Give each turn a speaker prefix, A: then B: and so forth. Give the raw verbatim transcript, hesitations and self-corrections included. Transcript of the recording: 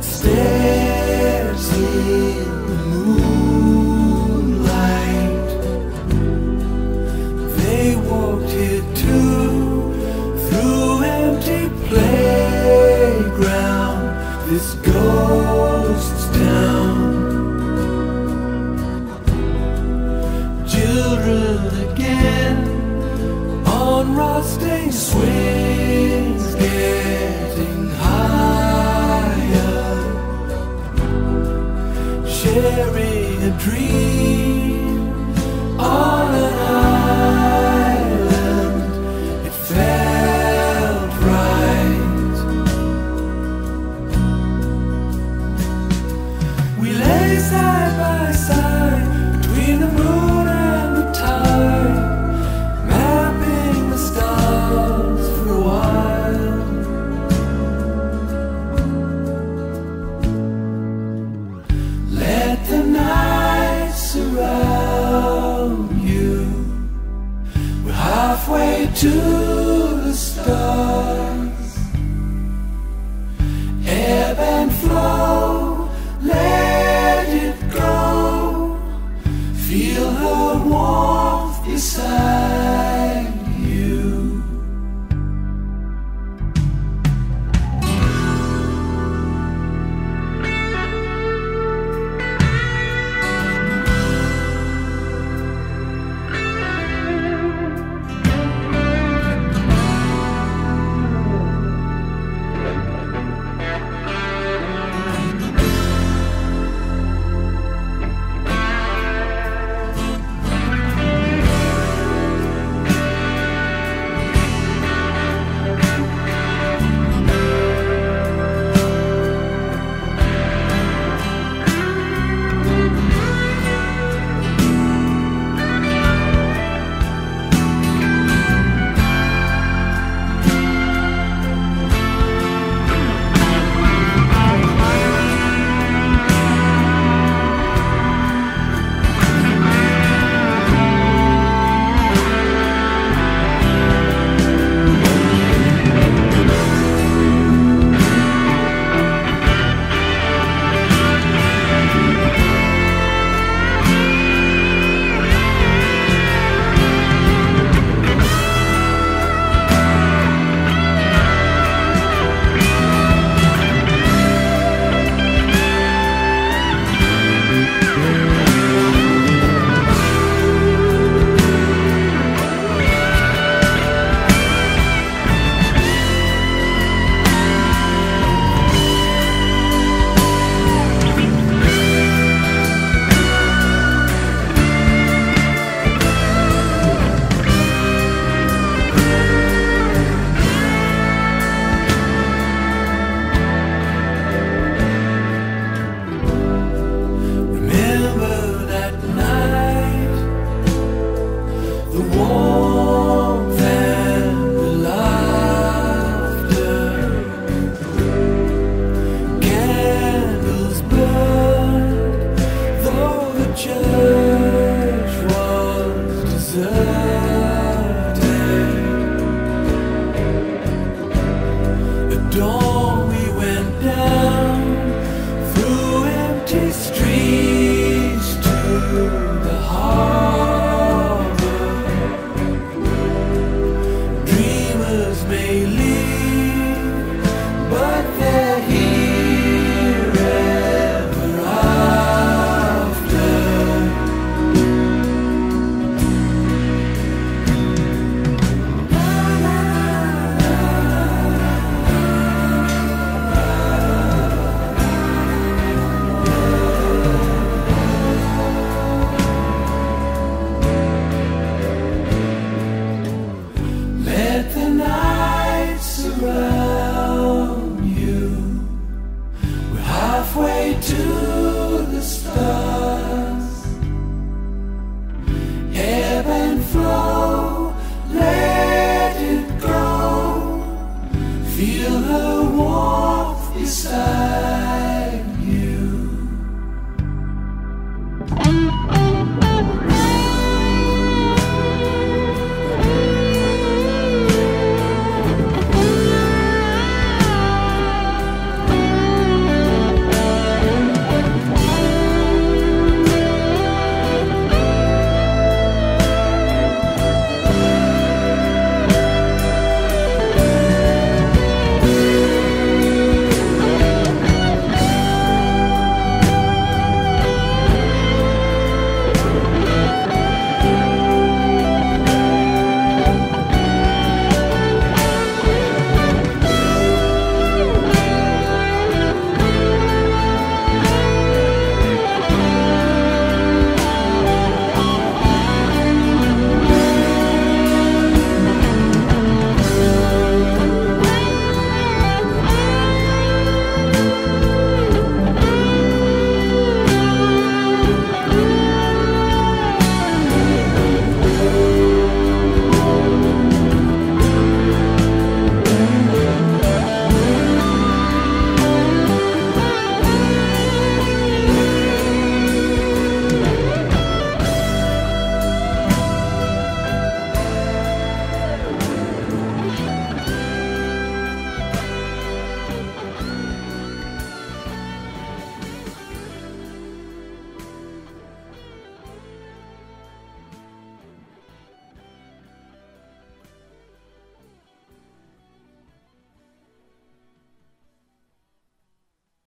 A: Stairs in the moonlight, they walked here too, through empty playground, this ghost town. Children again on rusting swings, getting higher, sharing a dream on an island. It felt right. We lay side by side between the moon and the tide, mapping the stars for a while. Let the night surround you. We're halfway to the stars. Ebb and flow, let it go. Feel her warmth beside you. Feel her warmth beside.